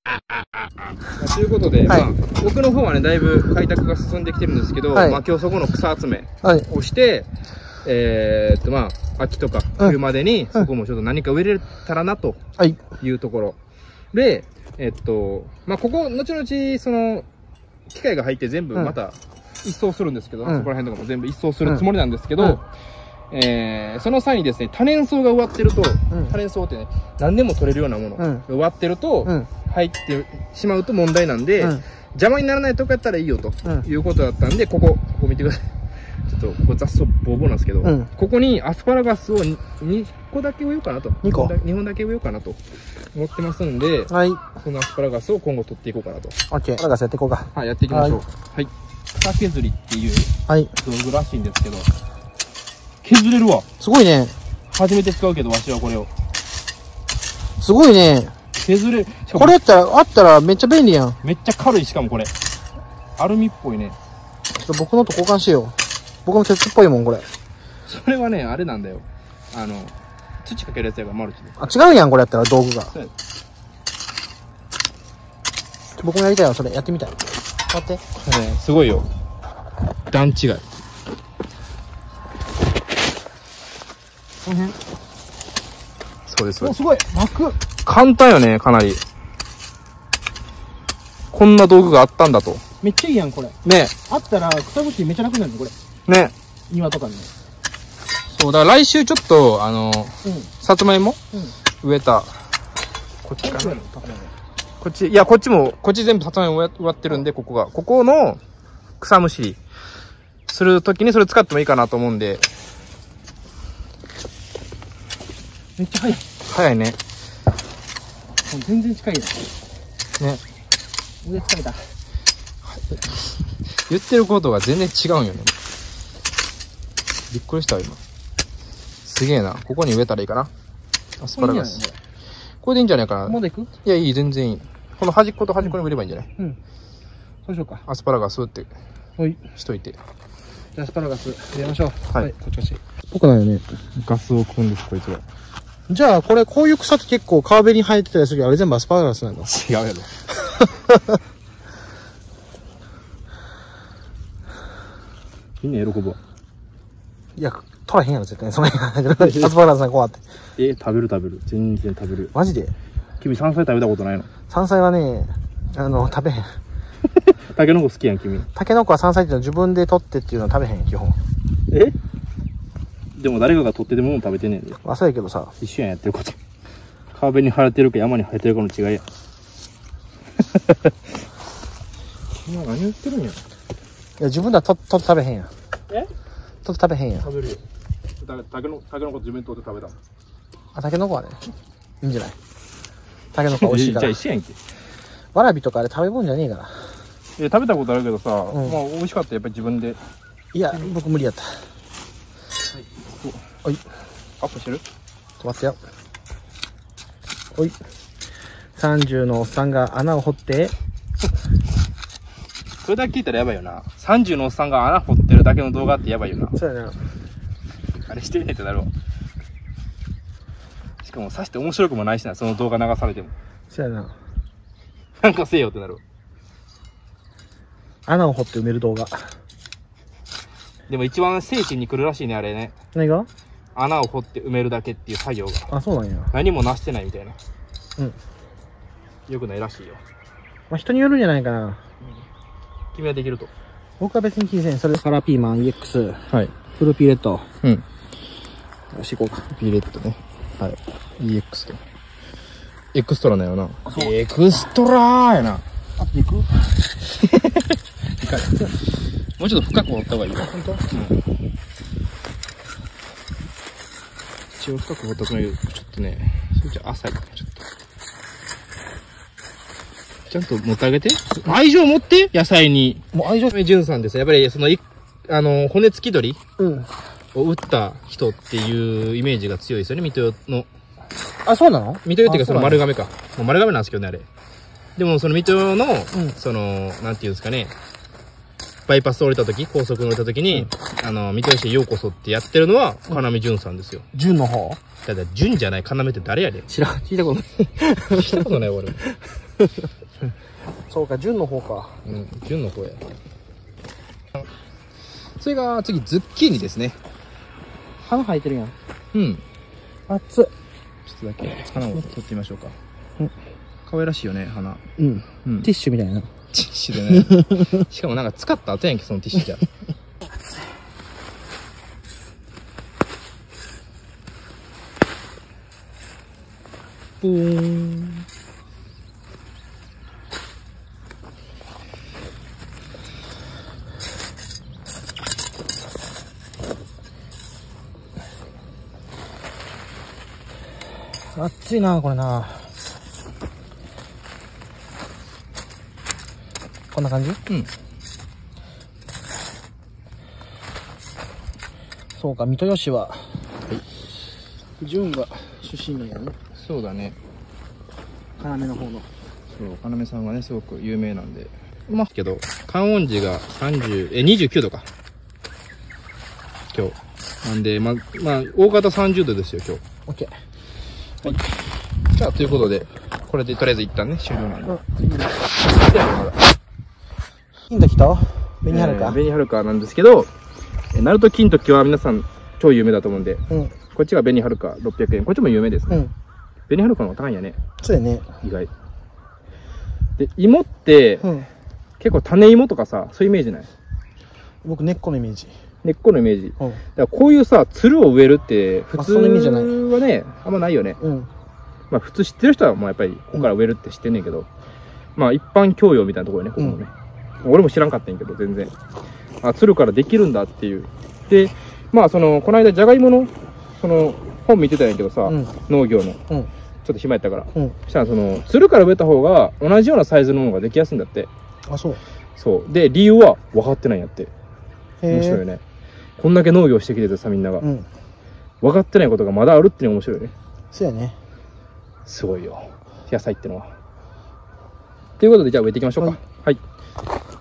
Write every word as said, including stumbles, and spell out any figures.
ということで、はい、まあ、奥の方はね、だいぶ開拓が進んできてるんですけど、はい、まあ今日そこの草集めをして、はい、えっとまあ、秋とか冬までに、そこもちょっと何か植えれたらなというところ。はい、で、えっと、まあここ、後々、その、機械が入って全部また一掃するんですけど、うん、そこら辺とかも全部一掃するつもりなんですけど、うんうんえー、その際にですね、多年草が植わってると、うん、多年草ってね、何でも取れるようなものが植わってると、うん、入ってしまうと問題なんで、うん、邪魔にならないとこやったらいいよと、うん、いうことだったんで、ここ、ここ見てください。ちょっと、これ雑草ボーボーなんですけど、うん、ここにアスパラガスを に, にこだけ植えようかなと。にこ ?にほんだけ植えようかなと思ってますんで、はい。そのアスパラガスを今後取っていこうかなと。オッケー。アスパラガスやっていこうか。はい、やっていきましょう。はい。はい、草削りっていう道具らしいんですけど、削れるわ。すごいね。初めて使うけど、わしはこれを。すごいね。削れ、これやったら、あったらめっちゃ便利やん。めっちゃ軽い、しかもこれ。アルミっぽいね。ちょっと僕のと交換しよう。僕も鉄っぽいもん、これ。それはね、あれなんだよ。あの、土かけるやつやから、マルチで。あ、違うやん、これやったら、道具が。そうや。僕もやりたいわ、それ。やってみたい。待って。ね、すごいよ。段違い。この辺そうです。お、すごい楽。簡単よね、かなり。こんな道具があったんだと。めっちゃいいやん、これ。ね。あったら、草むしりめっちゃ楽になるの、これ。ね。庭とかにね。そう、だから来週ちょっと、あの、うん、さつまいも、うん、植えた。こっちかな。こっち、いや、こっちも、こっち全部さつまいも植わってるんで、ここが。ここの草むしりするときにそれ使ってもいいかなと思うんで。めっちゃ早い。早いね。全然近いよ。ね。腕疲れた。言ってることが全然違うんよね。びっくりした今。すげえな。ここに植えたらいいかな。アスパラガス。これでいいんじゃないかな。まだ行く？いや、いい、全然いい。この端っこと端っこに植えればいいんじゃない？うん。うん、そうしようか。アスパラガスってしといて。じゃあアスパラガス入れましょう。はい。はい、こっちこっち。ぽくないよね。ガスを組んです、こいつは。じゃあ、これ、こういう草って結構川辺に生えてたりするけど、あれ全部アスパラガスなの？違うやろ。みんな喜ぶわ。いや、取らへんやろ、絶対。その辺が。アスパラガスがこうあって。えー、食べる食べる。全然食べる。マジで？君、山菜食べたことないの？山菜はね、あの、食べへん。タケノコ好きやん、君。タケノコは山菜っていうのは自分で取ってっていうのは食べへん、基本。え？でも誰かが取ってるものを食べてんねんで。あ、そうやけどさ。一緒やん、やってること。川辺に生えてるか山に生えてるかの違いや。今何言ってるんや。いや、自分ではと、とって食べへんやん。え？とって食べへんやん。食べるよ。たけのこ、たけのこ自分で取って食べた。あ、たけのこはね、いいんじゃない？たけのこ美味しいから。じゃあ一緒やんけ。わらびとかあれ食べ物じゃねえから。え、食べたことあるけどさ、うん、まあ美味しかったらやっぱり自分で。いや、僕無理やった。はい。アップしてる？止まってよ。おい。さんじゅうのおっさんが穴を掘って。それだけ聞いたらやばいよな。さんじゅうのおっさんが穴掘ってるだけの動画ってやばいよな。そうやな。あれしてみないとなるわ。しかもさして面白くもないしな、その動画流されても。そうやな。なんかせえよってなるわ。穴を掘って埋める動画。でも一番精神に来るらしいね、あれね。何が？穴を掘って埋めるだけっていう作業が。あ、そうなんや。何もなしてないみたいな。うん。よくないらしいよ。まあ、人によるんじゃないかな。うん、君はできると。僕は別に気にせん。それカラーピーマン イーエックス。はい。フルピーレット。うん。よし、行こうか。ピーレットね。はい。イーエックス と。エクストラだよな。エクストラーやな。あ、行く？もうちょっと深く掘った方がいいよ。本当？うん。一応深く掘った方がいいよ。ちょっとね、それじゃ浅いから、ちょっと。ちゃんと持ってあげて。愛情持って野菜に。もう愛情。ジュンさんです。やっぱり、その、あの、骨付き鳥を打った人っていうイメージが強いですよね、水戸の。あ、そうなの？水戸っていうか、その丸亀か。もう丸亀なんですけどね、あれ。でも、その水戸の、うん、その、なんていうんですかね。バイパス降りた時、高速乗れた時に、うん、あの、水戸市へようこそってやってるのは、要潤さんですよ。潤の方？だから、潤じゃない、要って誰やで。知らん、聞いたことない。聞いたことない、俺。 そうか、純の方か。 うん、純の方や。それが次、ズッキーニですね。 花生えてるやん。 うん。 熱っ。ちょっとだけ花を取ってみましょうか。うん。可愛らしいよね、花。 うん。うん、ティッシュみたいな。 ティッシュでね。しかもなんか使った後やんけ、そのティッシュじゃ。ポーン。 熱いな、これな。こんな感じ？うん。そうか、三豊市は、はい。純が出身なんやね。 そうだね。 要の方の。 そう、要さんがね、すごく有名なんで。まあ、けど、観音寺がさんじゅう、え、にじゅうきゅうどか。今日。なんで、ま、まあ、大方さんじゅうどですよ、今日。 オッケー。 はい。じゃあ、ということで、これでとりあえず一旦ね、終了なんで。うん。 金時と紅はるか、 えー、紅はるかなんですけど、ナルト金時は皆さん超有名だと思うんで、うん、こっちが紅はるかろっぴゃくえん。こっちも有名ですね。うん、紅はるかの方が高いんやね。 そうやね。 意外。で、芋って、うん、結構種芋とかさ、そういうイメージない？ 僕、根っこのイメージ。 根っこのイメージ。うん、だからこういうさ、つるを植えるって、普通はね、あんまないよね。うん、まあ普通知ってる人はもうやっぱり、ここから植えるって知ってんねんけど、うん、まあ一般教養みたいなところね、ここもね。うん、俺も知らんかったんやけど、全然。あ、つるからできるんだっていう。で、まあその、この間、じゃがいもの、その、本見てたんやけどさ、うん、農業の。うん、ちょっと暇やったから。うん、そしたらその、つるから植えた方が、同じようなサイズのものができやすいんだって。 あ、そう。 そう。で、理由は分かってないんやって。面白いよね。こんだけ農業してきててさ、みんなが。うん、分かってないことがまだあるっていうのが面白いよね。 そうやね。 すごいよ。野菜ってのは。ということで、じゃあ植えていきましょうか。はい。はい。